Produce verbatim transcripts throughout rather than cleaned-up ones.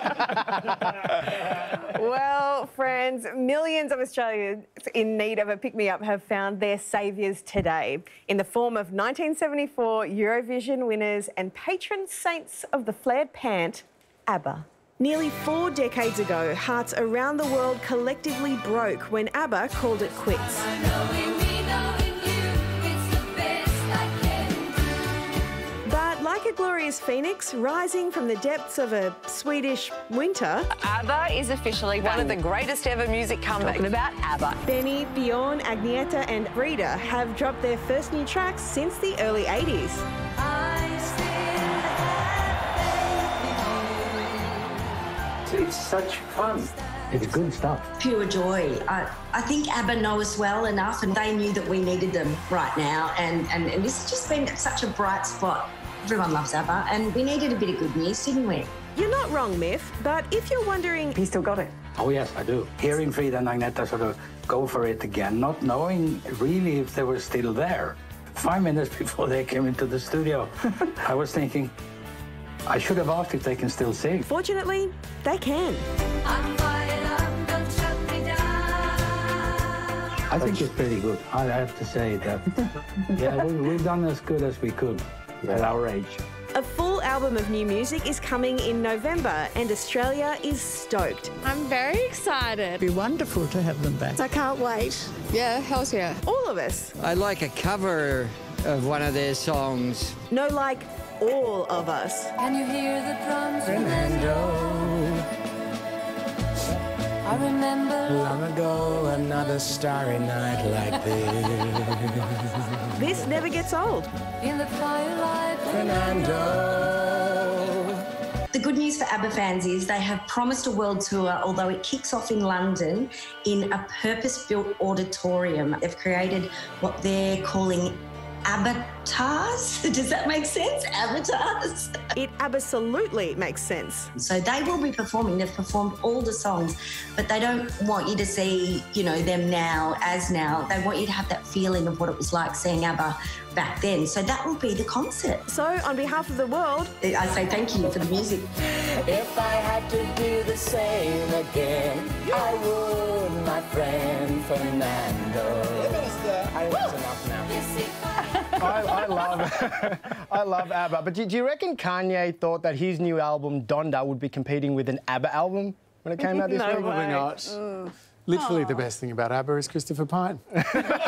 Well, friends, millions of Australians in need of a pick-me-up have found their saviours today in the form of nineteen seventy-four Eurovision winners and patron saints of the flared pant, ABBA. Nearly four decades ago, hearts around the world collectively broke when ABBA called it quits. But like a glorious phoenix rising from the depths of a Swedish winter, ABBA is officially one of the greatest ever music comebacks. Talking about ABBA. Benny, Bjorn, Agneta and Brita have dropped their first new tracks since the early eighties. It's such fun. It's good stuff. Pure joy. I, I think ABBA know us well enough and they knew that we needed them right now. And, and, and this has just been such a bright spot. Everyone loves ABBA and we needed a bit of good news, didn't we? You're not wrong, Miff, but if you're wondering... He still got it. Oh, yes, I do. Hearing Frida and Agneta sort of go for it again, not knowing really if they were still there. Five minutes before they came into the studio, I was thinking, I should have asked if they can still sing. Fortunately, they can. I think it's pretty good. I have to say that, yeah, we, we've done as good as we could at our age. A full album of new music is coming in November and Australia is stoked. I'm very excited. It'd be wonderful to have them back. I can't wait. Yeah, hell's yeah. All of us. I like a cover of one of their songs. No, like all of us. Can you hear the drums, Fernando? I remember long ago, another starry night like this. This never gets old. In the firelight, Fernando. The good news for ABBA fans is they have promised a world tour, although it kicks off in London in a purpose-built auditorium. They've created what they're calling avatars. Does that make sense? Avatars. It absolutely makes sense. So they will be performing. They've performed all the songs, but they don't want you to see, you know, them now as now. They want you to have that feeling of what it was like seeing ABBA back then. So that will be the concert. So on behalf of the world, I say thank you for the music. If I had to do the same again, I would, my friend Fernando. I think that's enough now. I, I love I love ABBA, but do, do you reckon Kanye thought that his new album, Donda, would be competing with an ABBA album when it came out this no week? way. Probably not. Mm. Literally Aww. The best thing about ABBA is Christopher Pine. You're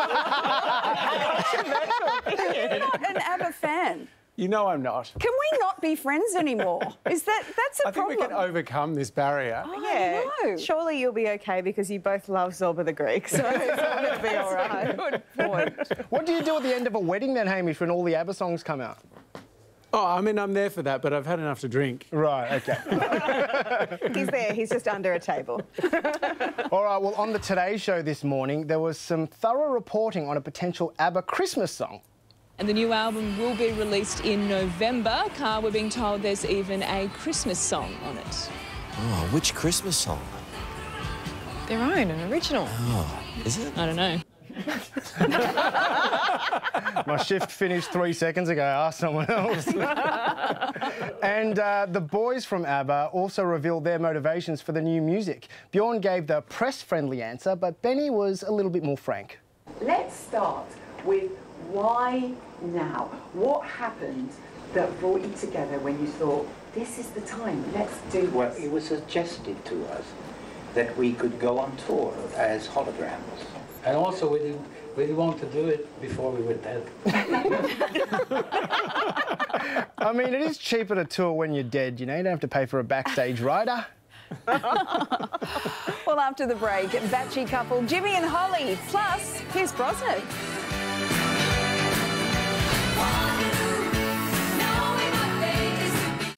not an ABBA fan. You know I'm not. Can we not be friends anymore? Is that that's a I problem? think we can overcome this barrier. Oh, Yeah, no. surely you'll be okay because you both love Zorba the Greek, so it's going to be all right. Good point. What do you do at the end of a wedding then, Hamish, when all the ABBA songs come out? Oh, I mean, I'm there for that, but I've had enough to drink. Right, OK. He's there, he's just under a table. All right, well, on the Today Show this morning, there was some thorough reporting on a potential ABBA Christmas song. And the new album will be released in November. Carl, we're being told there's even a Christmas song on it. Oh, which Christmas song? Their own, an original. Oh, is it? I don't know. My shift finished three seconds ago. Ask someone else. And uh, the boys from ABBA also revealed their motivations for the new music. Bjorn gave the press-friendly answer, but Benny was a little bit more frank. Let's start with why now? What happened that brought you together when you thought, this is the time, let's do this? Well, it was suggested to us that we could go on tour as holograms. And also, we didn't, we didn't want to do it before we were dead. I mean, it is cheaper to tour when you're dead, you know? You don't have to pay for a backstage rider. Well, after the break, Batchy couple Jimmy and Holly, plus Pierce Brosnan.